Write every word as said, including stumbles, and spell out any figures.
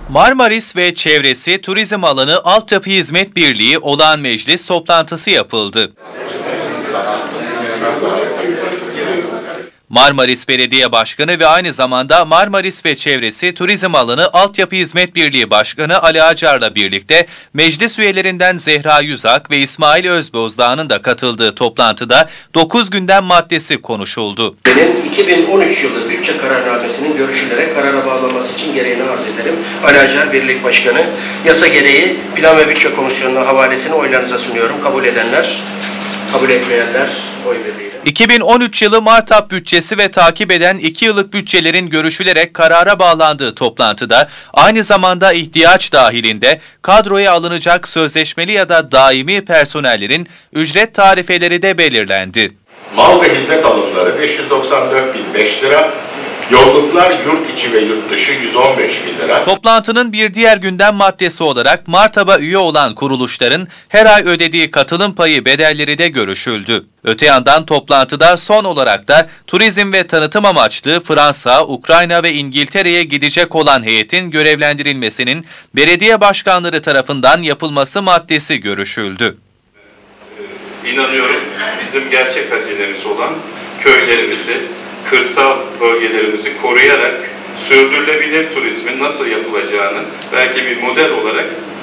Marmaris ve çevresi turizm alanı Altyapı Hizmet Birliği Olağan Meclis toplantısı yapıldı. Marmaris Belediye Başkanı ve aynı zamanda Marmaris ve Çevresi Turizm Alanı Altyapı Hizmet Birliği Başkanı Ali Acar'la birlikte meclis üyelerinden Zehra Yüzak ve İsmail Özbozdağ'ın da katıldığı toplantıda dokuz gündem maddesi konuşuldu. iki bin on üç yılı bütçe kararnamesinin görüşülerek karara bağlanması için gereğini arz ederim. Ali Acar Birlik Başkanı, yasa gereği Plan ve Bütçe Komisyonu'na havalesini oylarınıza sunuyorum. Kabul edenler, kabul etmeyenler oy birliğiyle. iki bin on üç yılı Martap bütçesi ve takip eden iki yıllık bütçelerin görüşülerek karara bağlandığı toplantıda aynı zamanda ihtiyaç dahilinde kadroya alınacak sözleşmeli ya da daimi personellerin ücret tarifeleri de belirlendi. Mal ve hizmet alımları beş yüz doksan dört bin beş lira, yolluklar yurt içi ve yurt dışı yüz on beş bin lira. Toplantının bir diğer gündem maddesi olarak Martap'a üye olan kuruluşların her ay ödediği katılım payı bedelleri de görüşüldü. Öte yandan toplantıda son olarak da turizm ve tanıtım amaçlı Fransa, Ukrayna ve İngiltere'ye gidecek olan heyetin görevlendirilmesinin belediye başkanları tarafından yapılması maddesi görüşüldü. İnanıyorum bizim gerçek hazinemiz olan köylerimizi, kırsal bölgelerimizi koruyarak sürdürülebilir turizmin nasıl yapılacağını belki bir model olarak